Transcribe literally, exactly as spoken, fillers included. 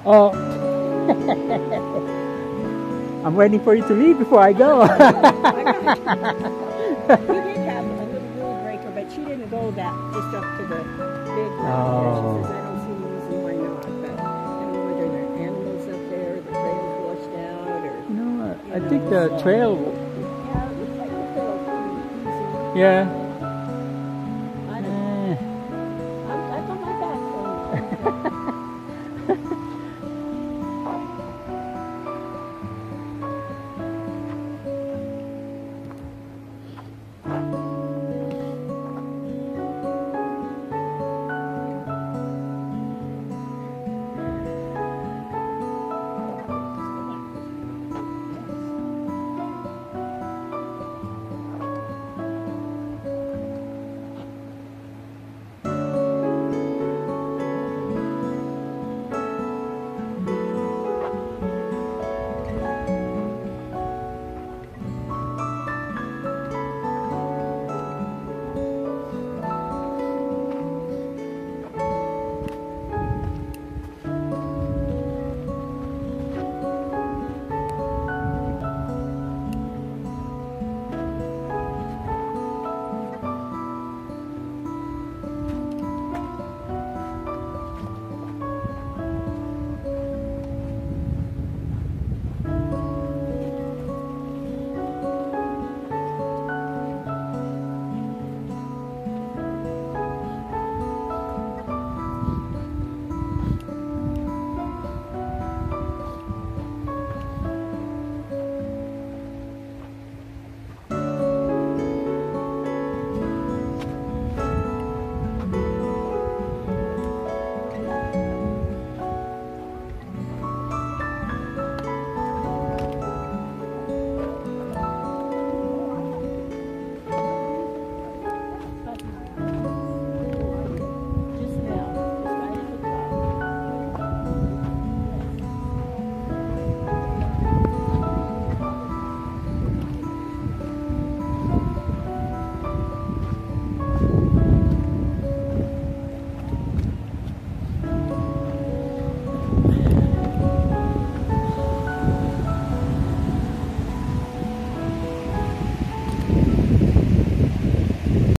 Oh. I'm waiting for you to leave before I go. We did have a little rule breaker, but she didn't go that just up to the big one. Oh. She says, I don't see any reason why not. But I don't know whether there are animals up there, the trail's washed out, or... You know what? I you think know, the so- trail... Yeah, it looks like the trail's pretty easy. Yeah. I don't know. Eh. I'm back on my back, so...